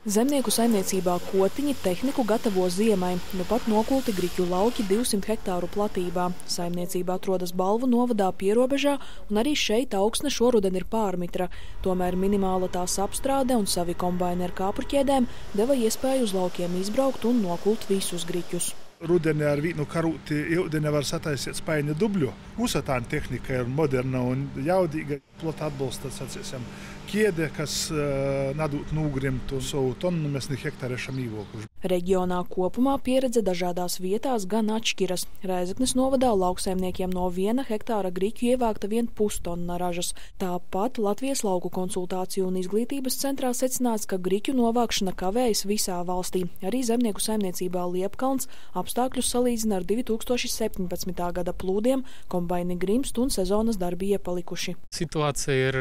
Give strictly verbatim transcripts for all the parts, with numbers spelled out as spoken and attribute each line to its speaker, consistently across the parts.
Speaker 1: Zemnieku saimniecībā Kotiņi tehniku gatavo ziemai. Nu pat nokulti griķu lauki divsimt hektāru platībā. Saimniecība atrodas Balvu novadā pierobežā, un arī šeit augsne šoruden ir pārmitra. Tomēr minimāla tās apstrāde un savi kombaini ar kāpurķēdēm deva iespēju uz laukiem izbraukt un nokult visus griķus.
Speaker 2: Rudenī ar vīnu karūti iudeni var sataisīt spaiņu dubļu. Usatāna tehnika ir moderna un jaudīga. Plota atbalsta, sacīsim, ķēde, kas uh, nadūt nūgrimtu savu tonu mesni hektārešam īvokuši. Reģionā kopumā pieredze dažādās vietās gan atšķiras. Rēzeknes novadā lauksaimniekiem no viena hektāra griķu ievākta vien pustonna ražas. Tāpat Latvijas lauku konsultāciju un izglītības centrā secināts, ka griķu novākšana kavējas visā valstī. Arī zemnieku saimniecībā Liepkalns apstākļus salīdzina ar divi tūkstoši septiņpadsmitā gada plūdiem, kombaini grimst un sezonas darbi iepalikuši.
Speaker 3: Situācija ir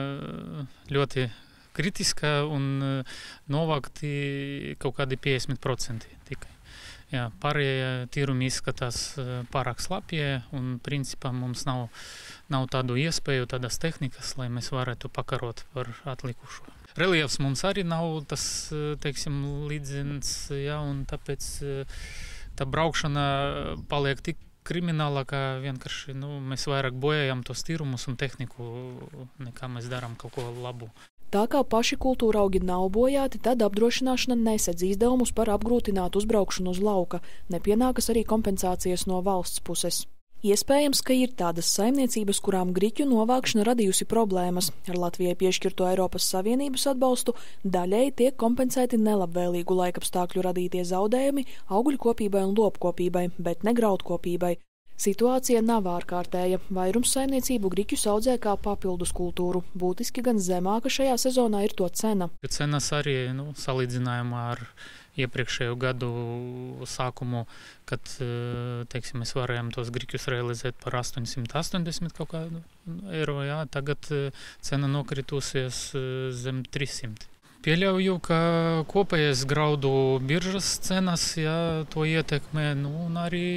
Speaker 3: ļoti kritiskā un novākti kaut kādi piecdesmit procenti tikai. Jā, pārējie tīrumi izskatās pārāk slapjie un principā mums nav, nav tādu iespēju, tādas tehnikas, lai mēs varētu pakarot par atlikušo. Reliefs mums arī nav tas, teiksim, līdzens, jā, un tāpēc tā braukšana paliek tik krimināla, ka vienkārši nu, mēs vairāk bojājam tos tīrumus un tehniku, nekā mēs darām kaut ko labu.
Speaker 1: Tā kā paši kultūra augi nav bojāti, tad apdrošināšana nesedz izdevumus par apgrūtinātu uzbraukšanu uz lauka. Nepienākas arī kompensācijas no valsts puses. Iespējams, ka ir tādas saimniecības, kurām griķu novākšana radījusi problēmas. Ar Latvijai piešķirto Eiropas Savienības atbalstu daļēji tiek kompensēti nelabvēlīgu laikapstākļu radītie zaudējumi augļkopībai un lopkopībai, bet ne graudkopībai. Situācija nav ārkārtēja. Vairums saimniecību griķus audzē kā papildus kultūru. Būtiski gan zemāka šajā sezonā ir to cena.
Speaker 3: Cenas arī nu, salīdzinājumā ar iepriekšējo gadu sākumu, kad teiksim, mēs varējām tos griķus realizēt par astoņsimt astoņdesmit kaut kādu eiro. Jā, tagad cena nokritusies zem trīssimt. Pieļauju, ka kopējais graudu biržas cenas jā, to ietekmē nu, un arī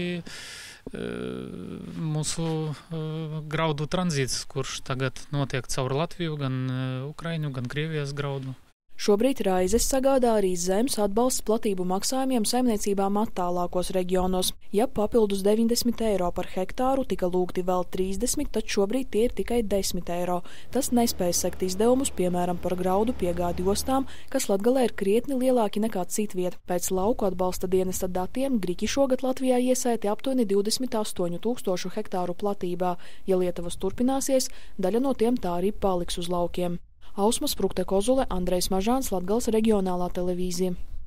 Speaker 3: mūsu graudu tranzīts, kurš tagad notiek caur Latviju, gan Ukraiņu, gan Krievijas graudu.
Speaker 1: Šobrīd raizes sagādā arī zemes atbalsts platību maksājumiem saimniecībām attālākos reģionos. Ja papildus deviņdesmit eiro par hektāru tika lūgti vēl trīsdesmit, tad šobrīd tie ir tikai desmit eiro. Tas nespēj sekt izdevumus, piemēram, par graudu piegādi ostām, kas Latgalē ir krietni lielāki nekā citviet. Pēc lauku atbalsta dienesta datiem griķi šogad Latvijā iesēti aptuveni divdesmit astoņu tūkstošu hektāru platībā. Ja Lietuvas turpināsies, daļa no tiem tā arī paliks uz laukiem. Ausma Sprukte Kozule, Andrejs Mažāns, Latgales reģionālā televīzija.